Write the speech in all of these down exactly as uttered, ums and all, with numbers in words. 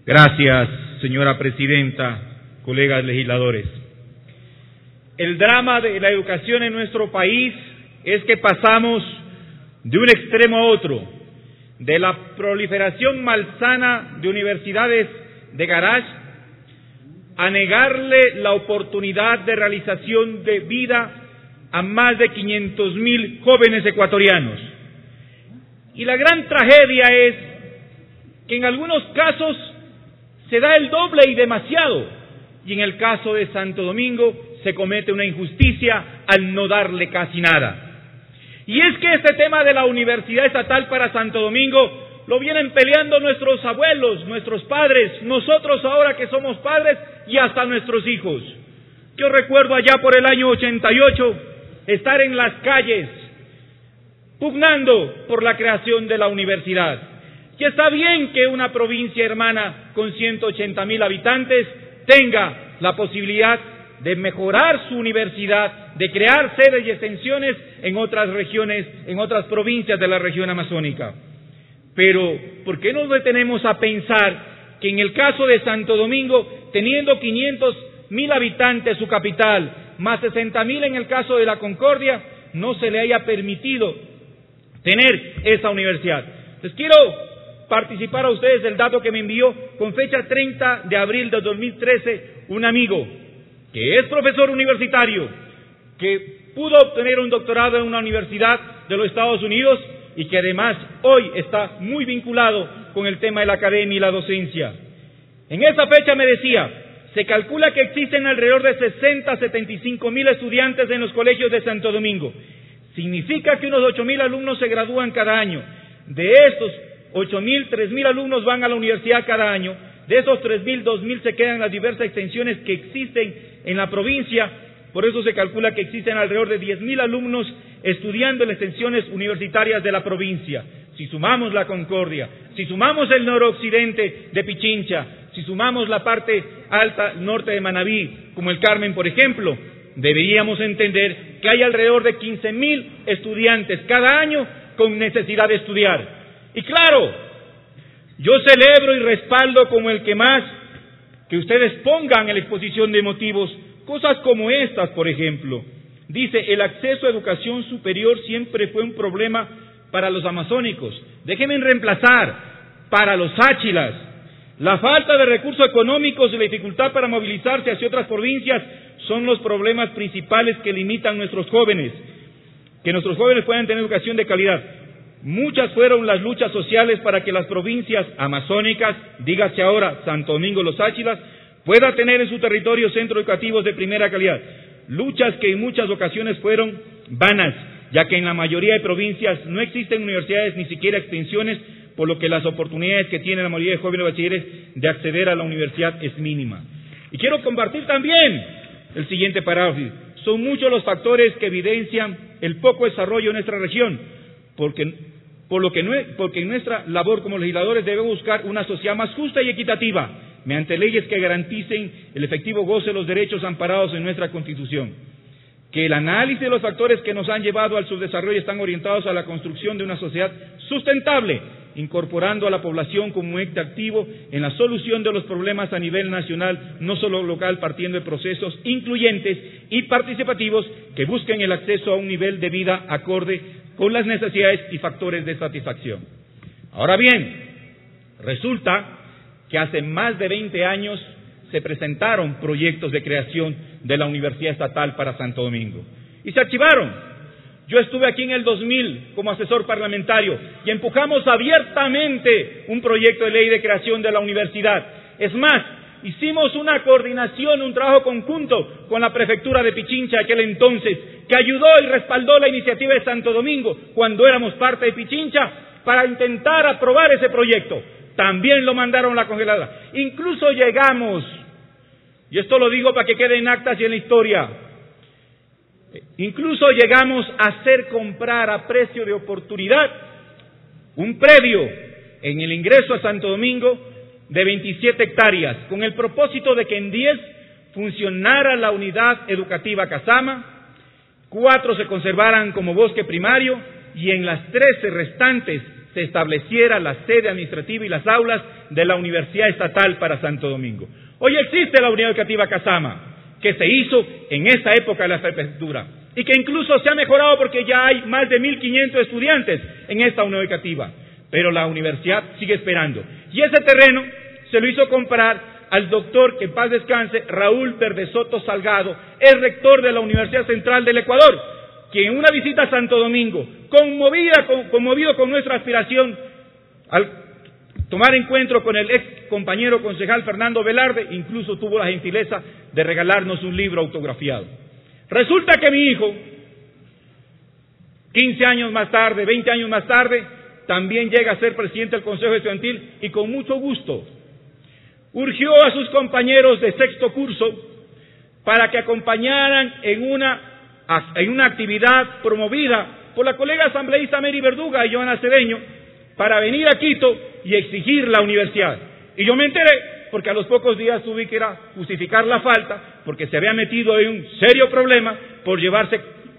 Gracias, señora presidenta, colegas legisladores. El drama de la educación en nuestro país es que pasamos de un extremo a otro, de la proliferación malsana de universidades de garage a negarle la oportunidad de realización de vida a más de quinientos mil jóvenes ecuatorianos. Y la gran tragedia es que en algunos casos se da el doble y demasiado, y en el caso de Santo Domingo se comete una injusticia al no darle casi nada. Y es que este tema de la Universidad Estatal para Santo Domingo lo vienen peleando nuestros abuelos, nuestros padres, nosotros ahora que somos padres y hasta nuestros hijos. Yo recuerdo allá por el año ochenta y ocho estar en las calles pugnando por la creación de la universidad. Y está bien que una provincia hermana con ciento ochenta mil habitantes tenga la posibilidad de mejorar su universidad, de crear sedes y extensiones en otras regiones, en otras provincias de la región amazónica. Pero, ¿por qué nos detenemos a pensar que en el caso de Santo Domingo, teniendo quinientos mil habitantes su capital, más sesenta mil en el caso de la Concordia, no se le haya permitido tener esa universidad? Les quiero participar a ustedes del dato que me envió con fecha treinta de abril de dos mil trece un amigo que es profesor universitario, que pudo obtener un doctorado en una universidad de los Estados Unidos y que además hoy está muy vinculado con el tema de la academia y la docencia. En esa fecha me decía, se calcula que existen alrededor de sesenta a setenta y cinco mil estudiantes en los colegios de Santo Domingo. Significa que unos ocho mil alumnos se gradúan cada año. De estos ocho mil, tres mil alumnos van a la universidad cada año. De esos tres mil, dos mil se quedan en las diversas extensiones que existen en la provincia. Por eso se calcula que existen alrededor de diez mil alumnos estudiando en las extensiones universitarias de la provincia. Si sumamos la Concordia, si sumamos el noroccidente de Pichincha, si sumamos la parte alta norte de Manabí, como el Carmen, por ejemplo, deberíamos entender que hay alrededor de quince mil estudiantes cada año con necesidad de estudiar. Y claro, yo celebro y respaldo como el que más que ustedes pongan en la exposición de motivos cosas como estas, por ejemplo. Dice, el acceso a educación superior siempre fue un problema para los amazónicos. Déjenme reemplazar, para los áchilas. La falta de recursos económicos y la dificultad para movilizarse hacia otras provincias son los problemas principales que limitan a nuestros jóvenes, que nuestros jóvenes puedan tener educación de calidad. Muchas fueron las luchas sociales para que las provincias amazónicas, dígase ahora Santo Domingo, los Áchilas, pueda tener en su territorio centros educativos de primera calidad. Luchas que en muchas ocasiones fueron vanas, ya que en la mayoría de provincias no existen universidades ni siquiera extensiones, por lo que las oportunidades que tiene la mayoría de jóvenes bachilleres de acceder a la universidad es mínima. Y quiero compartir también el siguiente parágrafo. Son muchos los factores que evidencian el poco desarrollo en nuestra región, porque por lo que porque en nuestra labor como legisladores debemos buscar una sociedad más justa y equitativa, mediante leyes que garanticen el efectivo goce de los derechos amparados en nuestra Constitución. Que el análisis de los factores que nos han llevado al subdesarrollo están orientados a la construcción de una sociedad sustentable, incorporando a la población como ente activo en la solución de los problemas a nivel nacional, no solo local, partiendo de procesos incluyentes y participativos que busquen el acceso a un nivel de vida acorde con las necesidades y factores de satisfacción. Ahora bien, resulta que hace más de veinte años se presentaron proyectos de creación de la Universidad Estatal para Santo Domingo y se archivaron. Yo estuve aquí en el dos mil como asesor parlamentario y empujamos abiertamente un proyecto de ley de creación de la universidad. Es más, hicimos una coordinación, un trabajo conjunto con la prefectura de Pichincha de aquel entonces, que ayudó y respaldó la iniciativa de Santo Domingo cuando éramos parte de Pichincha para intentar aprobar ese proyecto. También lo mandaron a la congeladora. Incluso llegamos, y esto lo digo para que quede en actas y en la historia, incluso llegamos a hacer comprar a precio de oportunidad un predio en el ingreso a Santo Domingo de veintisiete hectáreas, con el propósito de que en diez funcionara la unidad educativa Casama, cuatro se conservaran como bosque primario y en las trece restantes se estableciera la sede administrativa y las aulas de la Universidad Estatal para Santo Domingo. Hoy existe la Unidad Educativa Casama, que se hizo en esta época de la prefectura, y que incluso se ha mejorado porque ya hay más de mil quinientos estudiantes en esta unidad educativa, pero la universidad sigue esperando. Y ese terreno se lo hizo comprar al doctor, que en paz descanse, Raúl Verde Soto Salgado, el rector de la Universidad Central del Ecuador, que en una visita a Santo Domingo, conmovida, con, conmovido con nuestra aspiración, al tomar encuentro con el ex compañero concejal Fernando Velarde, incluso tuvo la gentileza de regalarnos un libro autografiado. Resulta que mi hijo, quince años más tarde, veinte años más tarde, también llega a ser presidente del Consejo Estudiantil y con mucho gusto urgió a sus compañeros de sexto curso para que acompañaran en una, en una actividad promovida por la colega asambleísta Mary Verduga y Joana Cedeño para venir a Quito y exigir la universidad. Y yo me enteré porque a los pocos días tuve que ir a justificar la falta porque se había metido en un serio problema por llevarse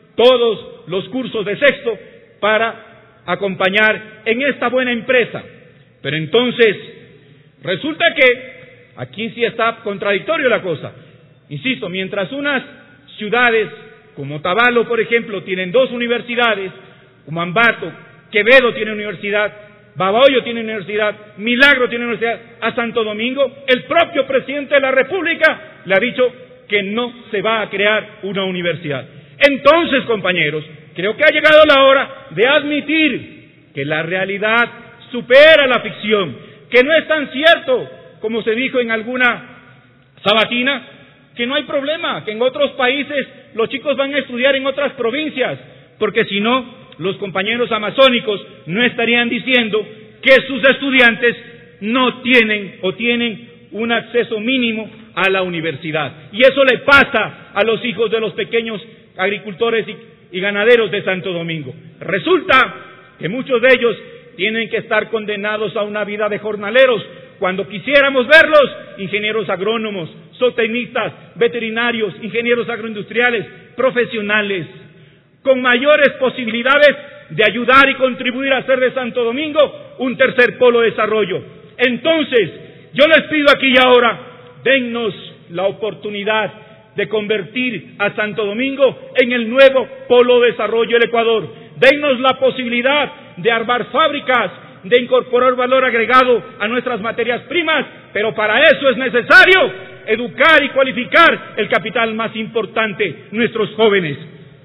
todos los cursos de sexto para acompañar en esta buena empresa. Pero entonces, resulta que aquí sí está contradictorio la cosa. Insisto, mientras unas ciudades como Otavalo, por ejemplo, tienen dos universidades, como Ambato, Quevedo tiene universidad, Babahoyo tiene universidad, Milagro tiene universidad, a Santo Domingo, el propio presidente de la República le ha dicho que no se va a crear una universidad. Entonces, compañeros, creo que ha llegado la hora de admitir que la realidad supera la ficción, que no es tan cierto, como se dijo en alguna sabatina, que no hay problema, que en otros países los chicos van a estudiar en otras provincias, porque si no, los compañeros amazónicos no estarían diciendo que sus estudiantes no tienen o tienen un acceso mínimo a la universidad. Y eso le pasa a los hijos de los pequeños agricultores y, y ganaderos de Santo Domingo. Resulta que muchos de ellos tienen que estar condenados a una vida de jornaleros, cuando quisiéramos verlos, ingenieros agrónomos, zootecnistas, veterinarios, ingenieros agroindustriales, profesionales, con mayores posibilidades de ayudar y contribuir a hacer de Santo Domingo un tercer polo de desarrollo. Entonces, yo les pido aquí y ahora, dennos la oportunidad de convertir a Santo Domingo en el nuevo polo de desarrollo del Ecuador. Dennos la posibilidad de armar fábricas, de incorporar valor agregado a nuestras materias primas, pero para eso es necesario educar y cualificar el capital más importante, nuestros jóvenes.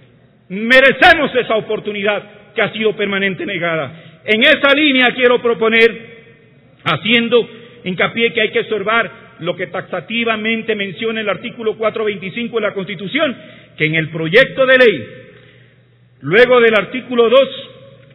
Merecemos esa oportunidad que ha sido permanente negada. En esa línea quiero proponer, haciendo hincapié que hay que observar lo que taxativamente menciona el artículo cuatrocientos veinticinco de la Constitución, que en el proyecto de ley, luego del artículo dos,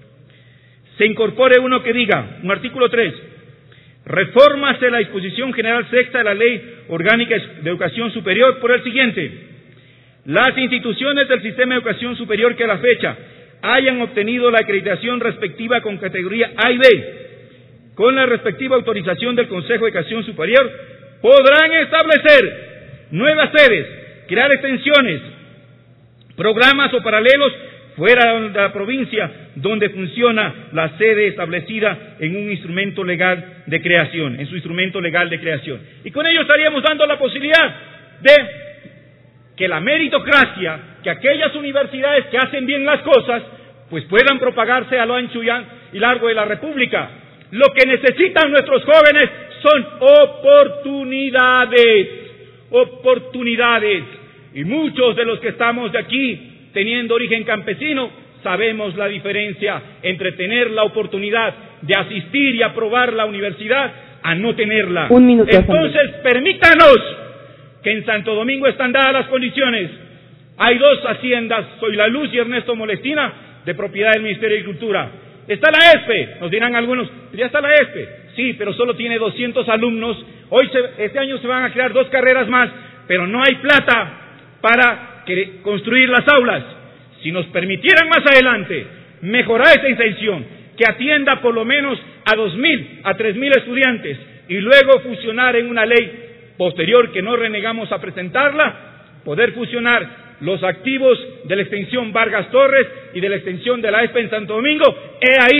se incorpore uno que diga, un artículo tres, refórmase la disposición general sexta de la Ley Orgánica de Educación Superior por el siguiente: las instituciones del sistema de educación superior que a la fecha hayan obtenido la acreditación respectiva con categoría A y B, con la respectiva autorización del Consejo de Educación Superior, podrán establecer nuevas sedes, crear extensiones, programas o paralelos fuera de la provincia donde funciona la sede establecida en un instrumento legal de creación, en su instrumento legal de creación. Y con ello estaríamos dando la posibilidad de que la meritocracia, que aquellas universidades que hacen bien las cosas, pues puedan propagarse a lo ancho y largo de la República. Lo que necesitan nuestros jóvenes son oportunidades, oportunidades. Y muchos de los que estamos de aquí, teniendo origen campesino, sabemos la diferencia entre tener la oportunidad de asistir y aprobar la universidad a no tenerla. Un minuto. Entonces, permítanos que en Santo Domingo están dadas las condiciones. Hay dos haciendas, Soy la Luz y Ernesto Molestina, de propiedad del Ministerio de Agricultura. Está la E S P E, nos dirán algunos, ya está la E S P E, sí, pero solo tiene doscientos alumnos. Hoy, se, este año se van a crear dos carreras más, pero no hay plata para que construir las aulas. Si nos permitieran más adelante mejorar esa extensión, que atienda por lo menos a dos mil, a tres mil estudiantes, y luego fusionar en una ley posterior que no renegamos a presentarla, poder fusionar los activos de la extensión Vargas Torres y de la extensión de la E S P E en Santo Domingo, he ahí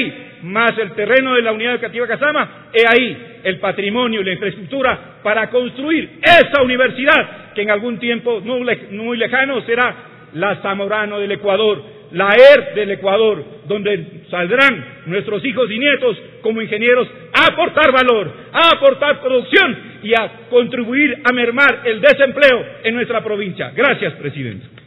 más el terreno de la Unidad Educativa Casama, he ahí el patrimonio y la infraestructura para construir esa universidad que en algún tiempo no muy lejano será la Zamorano del Ecuador, la E R del Ecuador, donde saldrán nuestros hijos y nietos como ingenieros a aportar valor, a aportar producción y a contribuir a mermar el desempleo en nuestra provincia. Gracias, presidente.